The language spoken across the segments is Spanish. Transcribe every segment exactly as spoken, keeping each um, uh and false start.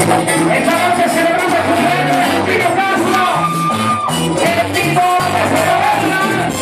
Esta noche celebramos el cumpleaños de Justino Castro, el tipo de Celebrarla.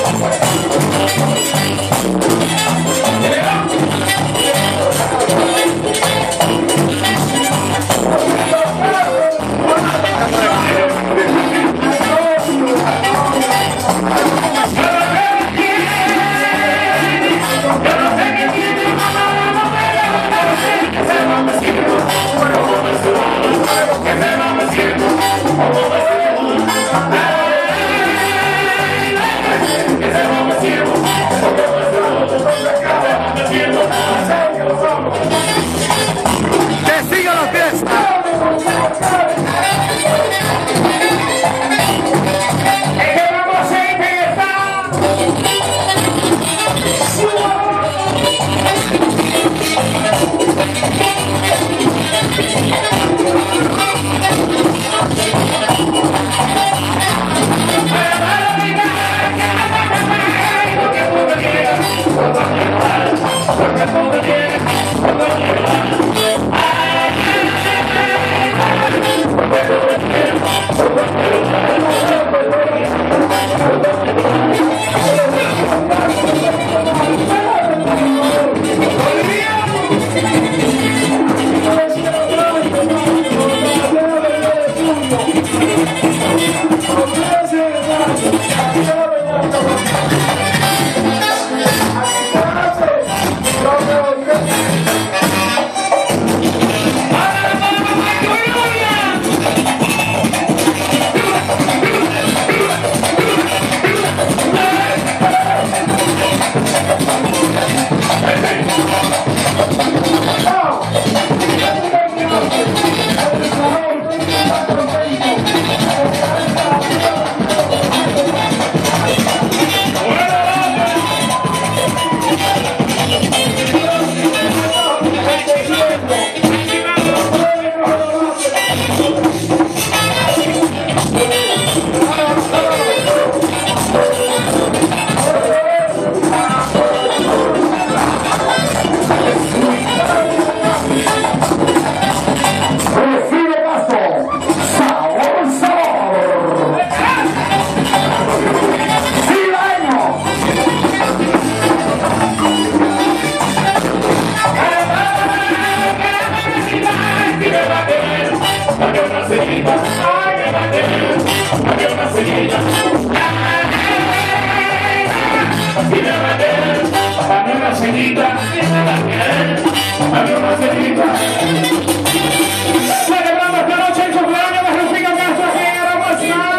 Celebramos esta noche el cumpleaños de Justino Castro, que ganamos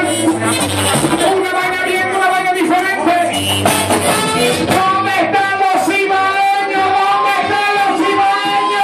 una vaina bien, una vaina diferente. ¿Dónde están los cibaeños? ¿Dónde están los cibaeños?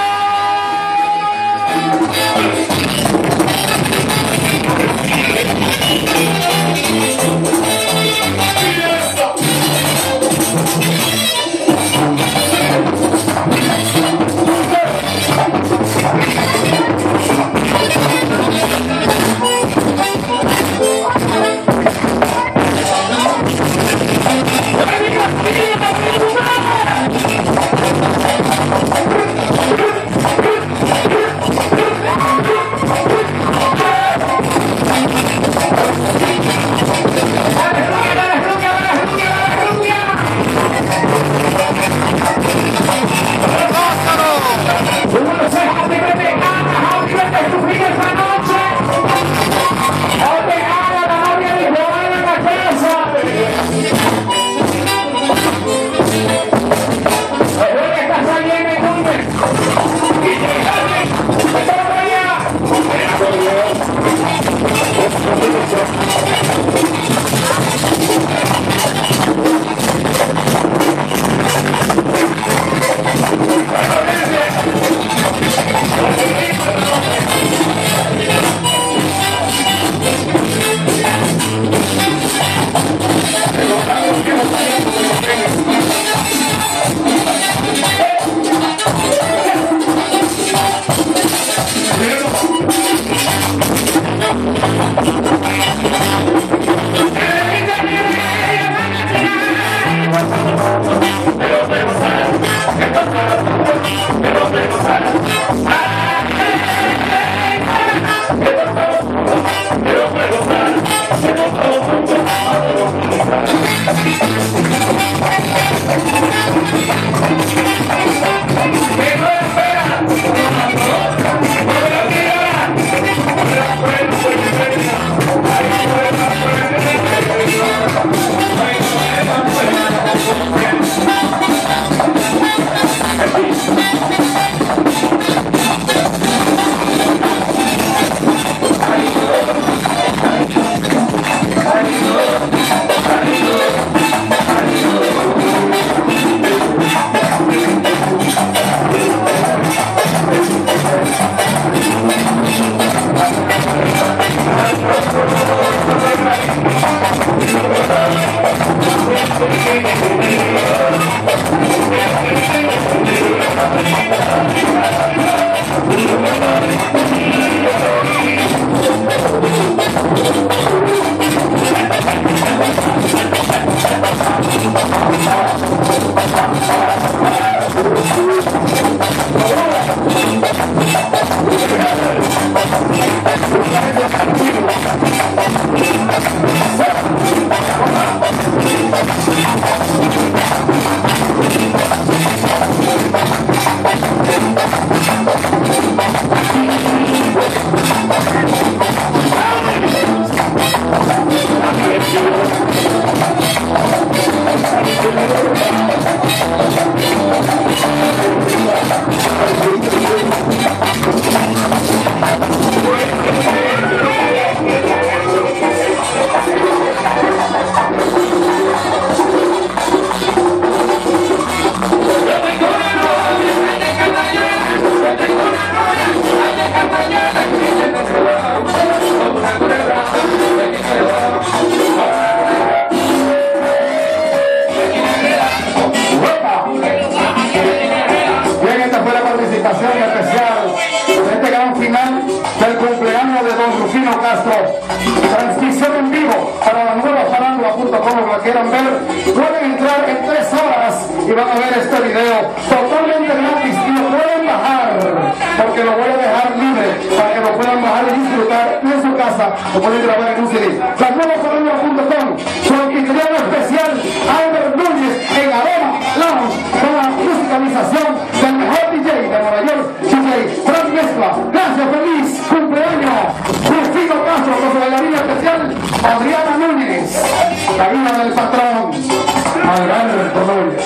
final del cumpleaños de don Rufino Castro. Transmisión en vivo para la nueva farándula punto com, lo quieran ver. Pueden entrar en tres horas y van a ver este video totalmente gratis y lo pueden bajar, porque lo voy a dejar libre para que lo puedan bajar y disfrutar en su casa. Lo pueden grabar en un C D. La nueva farándula punto com, su anfitrión especial Albert Núñez en Aroma Lounge, con la musicalización del mejor D J de Nueva York, D J Frank Mezcla. Gracias, feliz cumpleaños Rufino Castro, con su bailarina especial Adriana Núñez, la hija del patrón Alberto Núñez.